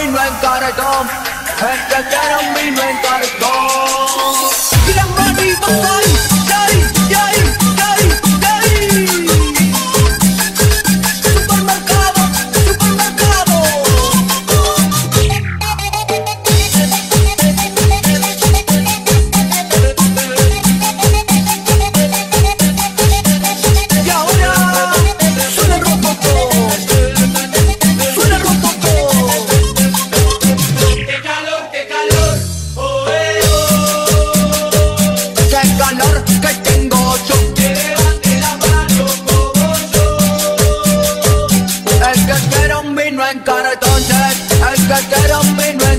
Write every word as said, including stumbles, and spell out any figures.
vino en cartón, el que quiere un vino en cartón. Y las manitos ahí, ahí, ahí, ahí, ahí. Supermercado, supermercado. Y ahora suena el rococó, suena el rococó. ¡Qué calor, qué calor! ¡Oh, eh, oh! ¡Qué calor que tengo yo! ¡Que levante la mano como yo! El que quiera un vino en cartón, el que quiera un vino